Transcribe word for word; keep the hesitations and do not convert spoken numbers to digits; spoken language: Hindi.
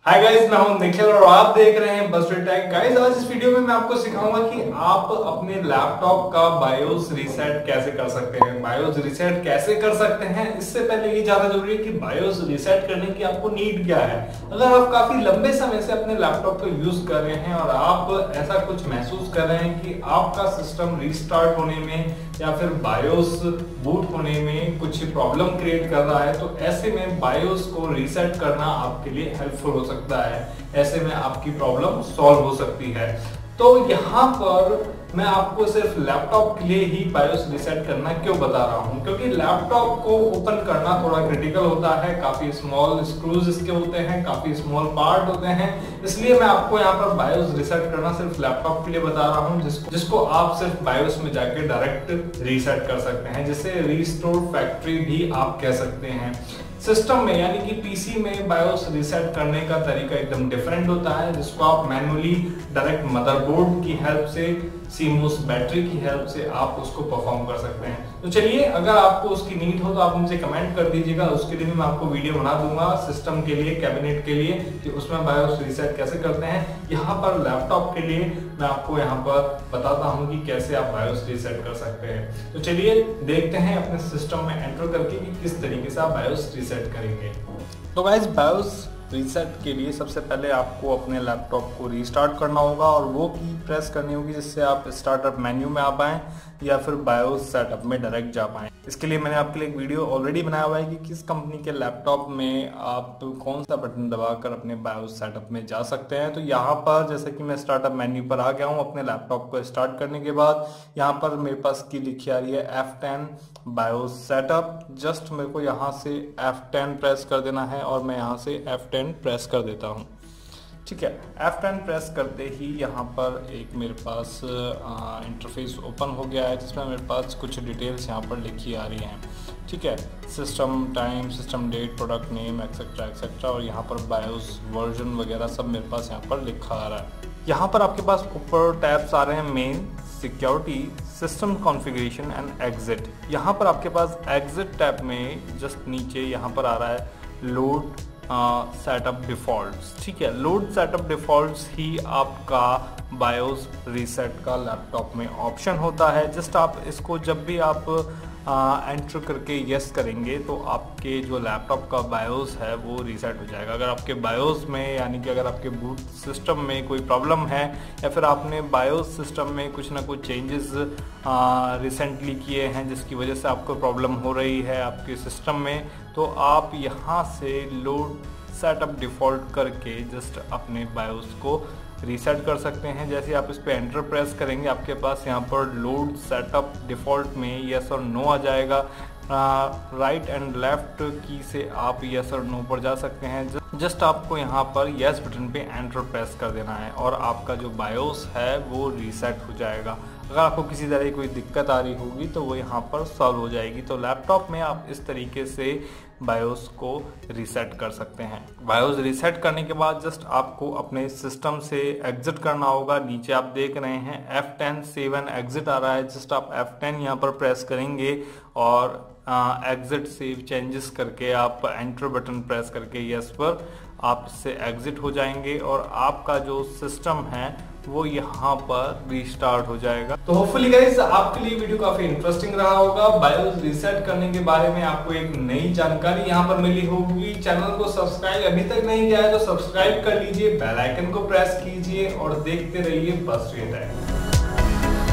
हाय गाइस, मैं हूं निखिल और आप देख रहे हैं बस्टर टेक। गाइस, आज इस वीडियो में मैं आपको सिखाऊंगा कि आप अपने लैपटॉप का बायोस रीसेट कैसे कर सकते हैं। बायोस रीसेट कैसे कर सकते हैं, इससे पहले ये ज्यादा जरूरी है कि बायोस रीसेट करने की आपको नीड क्या है। अगर आप काफी लंबे समय से अपने लैपटॉप को यूज कर रहे हैं और आप ऐसा कुछ महसूस कर रहे हैं कि आपका सिस्टम रीस्टार्ट होने में या फिर बायोस बूट होने में कुछ प्रॉब्लम क्रिएट कर रहा है, तो ऐसे में बायोस को रीसेट करना आपके लिए हेल्पफुल हो सकता है। ऐसे में आपकी प्रॉब्लम सॉल्व हो सकती है। तो यहाँ पर मैं आपको सिर्फ लैपटॉप के लिए ही बायोस रीसेट करना क्यों बता रहा हूँ, क्योंकि लैपटॉप को ओपन करना थोड़ा क्रिटिकल होता है। काफी स्मॉल स्क्रूज इसके होते हैं, काफी स्मॉल पार्ट होते हैं, इसलिए मैं आपको यहाँ पर बायोस रीसेट करना सिर्फ लैपटॉप के लिए बता रहा हूँ, जिसको जिसको आप सिर्फ बायोस में जाके डायरेक्ट रीसेट कर सकते हैं, जिसे रीस्टोर फैक्ट्री भी आप कह सकते हैं। सिस्टम में यानी कि पीसी में बायोस रीसेट करने का तरीका एकदम डिफरेंट होता है, जिसको आप मैनुअली डायरेक्ट मदरबोर्ड की हेल्प से, सीमोस बैटरी की हेल्प से आप उसको परफॉर्म कर सकते हैं। तो चलिए, अगर आपको उसकी नीड हो तो आप मुझे कमेंट कर दीजिएगा, उसके लिए मैं आपको वीडियो बना दूंगा सिस्टम के लिए, कैबिनेट के लिए, कि उसमें बायोस रीसेट कैसे करते हैं। यहाँ पर लैपटॉप के लिए मैं आपको यहाँ पर बताता हूँ कि कैसे आप बायोस रीसेट कर सकते हैं। तो चलिए देखते हैं अपने सिस्टम में एंटर करके कि किस तरीके से आप बायोस रीसेट करेंगे। तो गाइस, बायोस रीसेट के लिए सबसे पहले आपको अपने लैपटॉप को रीस्टार्ट करना होगा और वो की प्रेस करनी होगी जिससे आप स्टार्टअप मेन्यू में आ पाएं या फिर बायोस सेटअप में डायरेक्ट जा पाएं। इसके लिए मैंने आपके लिए एक वीडियो ऑलरेडी बनाया हुआ है कि किस कंपनी के लैपटॉप में आप कौन सा बटन दबाकर अपने बायोस सेटअप में जा सकते हैं। तो यहाँ पर जैसे कि मैं स्टार्टअप मेन्यू पर आ गया हूँ अपने लैपटॉप को स्टार्ट करने के बाद, यहाँ पर मेरे पास की लिखी आ रही है F ten BIOS setup. Just मेरे को यहाँ से एफ टेन प्रेस कर देना है और मैं यहाँ से एफ टेन प्रेस कर देता हूँ। ठीक है, एफ टेन प्रेस करते ही यहाँ पर एक मेरे पास इंटरफेस ओपन हो गया है, जिसमें मेरे पास कुछ डिटेल्स यहाँ पर लिखी आ रही हैं। ठीक है, system time, system date, product name, etcetera etcetera, और यहाँ पर बायोस वर्जन वगैरह सब मेरे पास यहाँ पर लिखा आ रहा है। यहाँ पर आपके पास ऊपर टैब्स आ रहे हैं, main, security, system configuration and exit. यहाँ पर आपके पास एग्जिट टैब में जस्ट नीचे यहाँ पर आ रहा है लोड सेटअप डिफॉल्ट्स। ठीक है, लोड सेटअप डिफॉल्ट्स ही आपका बायोस रीसेट का लैपटॉप में ऑप्शन होता है। जस्ट आप इसको जब भी आप एंटर करके यस करेंगे तो आपके जो लैपटॉप का बायोस है वो रीसेट हो जाएगा। अगर आपके बायोस में यानी कि अगर आपके बूट सिस्टम में कोई प्रॉब्लम है या फिर आपने बायोस सिस्टम में कुछ ना कुछ चेंजेस रिसेंटली किए हैं जिसकी वजह से आपको प्रॉब्लम हो रही है आपके सिस्टम में, तो आप यहाँ से लोड सेटअप डिफ़ॉल्ट करके जस्ट अपने बायोस को रीसेट कर सकते हैं। जैसे आप इस पर एंटर प्रेस करेंगे, आपके पास यहाँ पर लोड सेटअप डिफ़ॉल्ट में यस और नो आ जाएगा। राइट एंड लेफ्ट की से आप यस और नो पर जा सकते हैं। जस्ट आपको यहाँ पर यस बटन पे एंटर प्रेस कर देना है और आपका जो बायोस है वो रीसेट हो जाएगा। अगर आपको किसी तरह की कोई दिक्कत आ रही होगी तो वो यहाँ पर सॉल्व हो जाएगी। तो लैपटॉप में आप इस तरीके से बायोस को रीसेट कर सकते हैं। बायोस रीसेट करने के बाद जस्ट आपको अपने सिस्टम से एग्जिट करना होगा। नीचे आप देख रहे हैं F ten save and exit आ रहा है। जस्ट आप एफ टेन यहाँ पर प्रेस करेंगे और एग्जिट सेव चेंजेस करके आप एंटर बटन प्रेस करके यस पर आप इससे एग्जिट हो जाएंगे और आपका जो सिस्टम है वो यहाँ पर रीस्टार्ट हो जाएगा। तो होपफुली गाइस, आपके लिए वीडियो काफी इंटरेस्टिंग रहा होगा। बायोस रीसेट करने के बारे में आपको एक नई जानकारी यहाँ पर मिली होगी। चैनल को सब्सक्राइब अभी तक नहीं किया है तो सब्सक्राइब कर लीजिए, बेल आइकन को प्रेस कीजिए और देखते रहिए बस्टर टेक।